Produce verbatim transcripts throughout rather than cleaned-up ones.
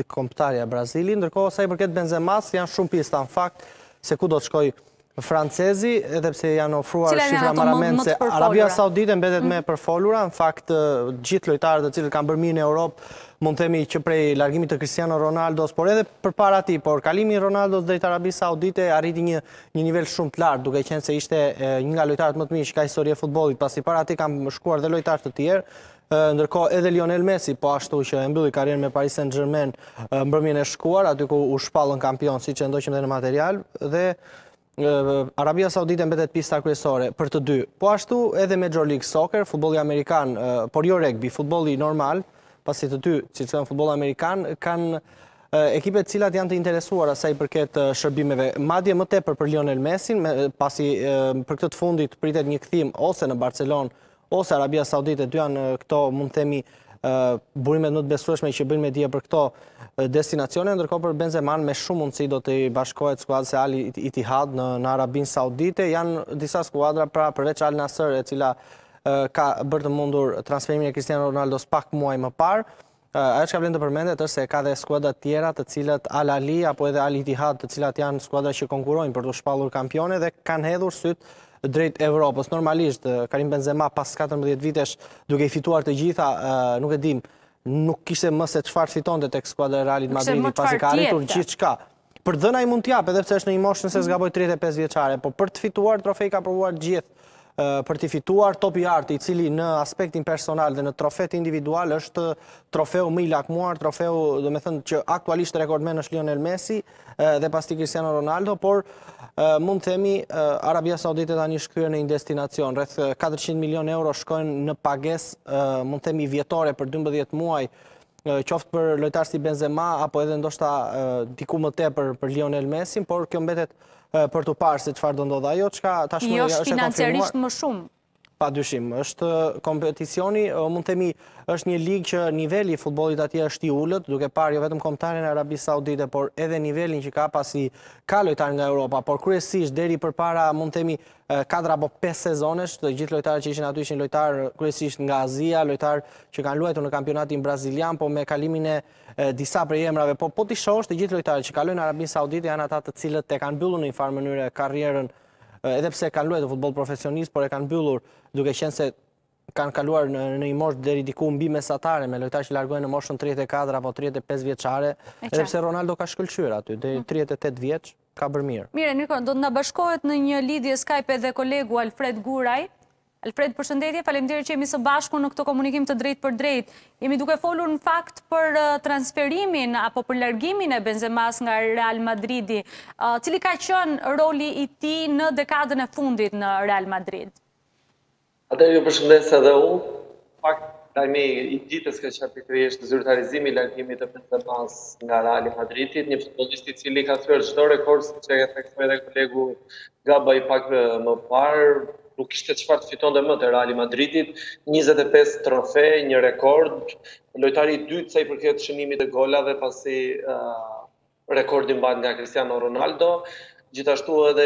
kombëtarja Brazili, ndërkohë sa i përket Benzemas janë shumë pista në fakt se ku do të shkoj francezi, edhe pse janë ofruar shifra marramense se Arabia Saudite mbetet me përfolura, në fakt gjithë lojtarët të cilët kanë bërë mirë në Europë, mund të themi që prej largimit të Cristiano Ronaldos, por edhe përpara atij, por kalimi i Ronaldos drejt Arabisë Saudite arriti një një nivel shumë të lartë, duke qenë se ishte një nga lojtarët më të mirë që ka histori e futbollit, pasi para atij kanë shkuar dhe lojtarë të tjerë. Ndërkohë edhe Lionel Messi, po ashtu që e mbylli karrierën me Paris Saint-Germain mbrëmjen e shkuar, aty ku u shpallën kampion, siç e ndoqëm edhe në material, dhe Arabia Saudite mbetet pista kryesore për të dy. Po ashtu edhe Major League Soccer, futbolli amerikan, por jo rugby, futbolli normal, pasi të dy, siç thënë futbolli amerikan, kanë ekipet cilat janë të interesuara sa i përket shërbimeve. Madje më tepër për Lionel Messin, pasi për këtë të fundit pritet një kthim ose në Barcelonë ose Arabia Saudite, dy janë këto mund të themi burimet më të besueshme që bëjnë me dije për këto destinacione, ndërkohë për Benzeman me shumë mundësi do të bashkohet skuadra Al Ittihad në, në Arabinë Saudite. Janë disa skuadra pra përveç Al Nassr, e cila ka bërë të mundur transferimin e Cristiano Ronaldos pak muaj më parë. Ajo që ka vlen të përmendet është se ka dhe skuadra tjera të cilët Al Ahly apo edhe Al Ittihad, të cilat janë skuadra që konkurrojnë për të shpallur kampione dhe kanë hedhur syt drejt Evropës. Normalisht, Karim Benzema pas katërmbëdhjetë vitesh duke i fituar të gjitha, nuk e dim, nuk kishte më se çfarë fitonte tek skuadra e Realit Madridit, pasi ka arritur gjithçka. Për dhëna i mund t'jap, edhe pse është në një moshë nëse zgaboj tridhjetë e pesë vjeçare, por për të fituar trofej ka provuar gjithë. Për të fituar topi arti, i cili në aspektin personal dhe në trofet individual është trofeu më i lakmuar, trofeu, do me thënë që aktualisht rekordmen është Lionel Messi dhe pasti Cristiano Ronaldo, por mund të themi Arabia Saudite tani shkruar në një destinacion, rreth katërqind milion euro shkojnë në pagesë, mund të themi vjetore për dymbëdhjetë muaj, qoftë për lojtar si Benzema apo edhe ndoshta diku më tepër për Lionel Messi, por kjo mbetet për të parë se çfarë do ndodhë. Ajo çka tashmë jo është e financiarisht më shumë. Pa dyshim, është kompeticioni, mund të themi, është një ligë që niveli i futbollit atje është i ulët, duke parë jo vetëm kombëtarin e Arabisë Saudite, por edhe nivelin që ka pasi ka lojtarë nga Europa, por kryesisht deri përpara mund të themi katër apo pesë sezonesh, të gjithë lojtarët që ishin aty ishin lojtarë kryesisht nga Azia, lojtarë që kanë luajtur në kampionatin brazilian, po me kalimin e disa prej emrave, po po ti shohësh të gjithë lojtarët që kalojnë në Arabinë Saudite janë ata të cilët e kanë mbyllur në një farë mënyrë karrierën, edhe pse kanë luajtur futboll profesionist, por e kanë mbyllur duke qenë se kanë kaluar në, në një moshë deri diku mbi mesatare me lojtarë që largohen në moshën tridhjetë e katër apo tridhjetë e pesë vjeçare, edhe pse Ronaldo ka shkëlqyer aty deri tridhjetë e tetë vjeç, ka bërë mirë. Mire, Nikon, do të na bashkohet në një lidhje Skype edhe kolegu Alfred Guraj. Alfred, përshëndetje, faleminderit që jemi së bashku në këtë komunikim të drejtë për drejtë. Jemi duke folur në fakt për transferimin apo për largimin e Benzemas nga Real Madridi. Cili ka qenë roli i tij në dekadën e fundit në Real Madrid? Atë ju përshëndes edhe unë. Fakt, lajmi i ditës ka qenë pikërisht zyrtarizimi i largimit të Benzemas nga Real Madridi, një futbollist i cili ka thyer çdo rekord, siç e theksoi edhe kolegu Gaba i pak më parë. Nuk kishte çfarë të fitonte më te Real Madridit, njëzet e pesë trofe, një rekord, lojtari i dytë sa i përket shënimit të golave pasi uh, rekordin mban nga Cristiano Ronaldo, gjithashtu edhe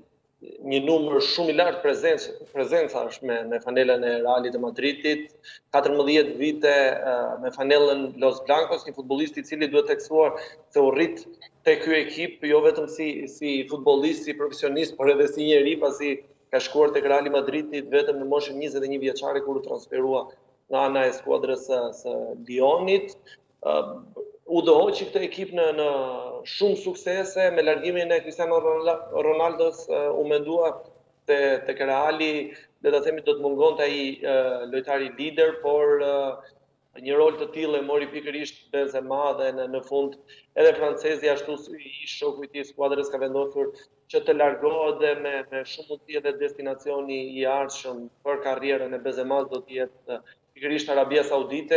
një numër shumë i lartë prezencë, prezencash me, me fanelën e Realit të Madridit, katërmbëdhjetë vite uh, me fanelën Los Blancos, një futbollist i cili duhet theksuar se u rrit te ky ekip jo vetëm si, si futbollist, si profesionist, por edhe si njeri, pasi ka shkuar tek Real Madridit vetëm në moshën njëzet e një vjeçare kur u transferua nga ana e skuadrës së Lyonit. Uh, u dohoqi këtë ekip në, në shumë suksese, me largimin e Cristiano Ronaldos uh, u mendua te tek Reali, le ta themi do të mungonte ai uh, lojtari lider, por uh, një rol të tillë e mori pikërisht Benzema dhe në, në fund edhe francezi ashtu i shoku i tij skuadrës ka vendosur që të largohet dhe me, me shumë mundësi edhe destinacioni i ardhshëm për karrierën e Benzemas do të jetë pikërisht Arabia Saudite,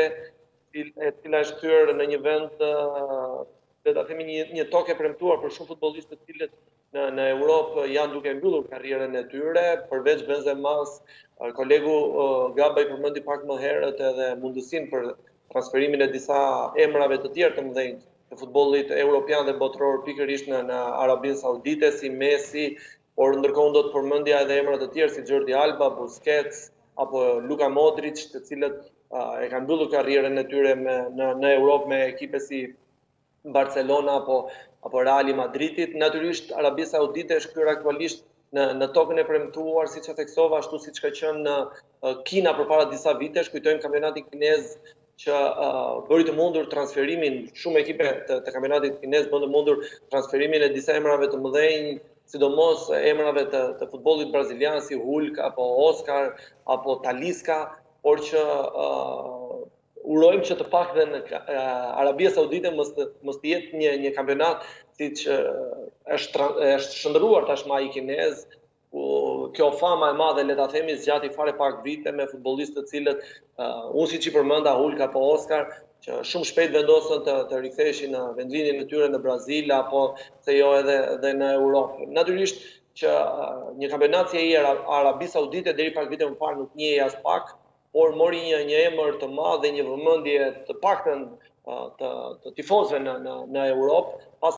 e cila është thyer në një vend le ta themi një, një tokë e premtuar për shumë futbollistë të cilët në, në Europë janë duke mbyllur karrierën e tyre, përveç Benzemas. Kolegu uh, Gaba i përmendi pak më herët edhe mundësinë për transferimin e disa emrave të tjerë të mëdhenj të futbollit evropian dhe botror pikërisht në, në Arabinë Saudite, si Messi, por ndërkohë do të përmendja edhe emra të tjerë si Jordi Alba, Busquets apo Luka Modric, të cilët uh, e kanë mbyllur karrierën e tyre me, në, në Europë me ekipe si Barcelona apo Reali Madridit. Natyrisht Arabia Saudite është kryer aktualisht në tokën e premtuar, siç e theksova, ashtu siç ka qenë në Kina përpara disa vitesh. Kujtojmë kampionatin kinez që bëri të mundur transferimin, shumë ekipe të kampionatit kinez bën të mundur transferimin e disa emrave të mëdhenj, sidomos emrave të futbollit brazilian si Hulk apo Oscar apo Talisca, por që urojmë që të paktën Arabia Saudite mos të jetë një kampionat siç është shndruar tashmë ai kinez, ku kjo fama e madhe, le ta themi, zgjati fare pak vite me futbollistë të cilët unë siç i përmenda Hulk apo Oscar, që shumë shpejt vendosën të riktheheshin në vendlindjen e tyre në Brazil apo se jo edhe në Europë. Natyrisht që një kampionat si ai Arabi Saudite deri pak vite më parë nuk njihej as pak, por mori një emër të madh dhe një vëmendje të paktën të tifozëve në Europë.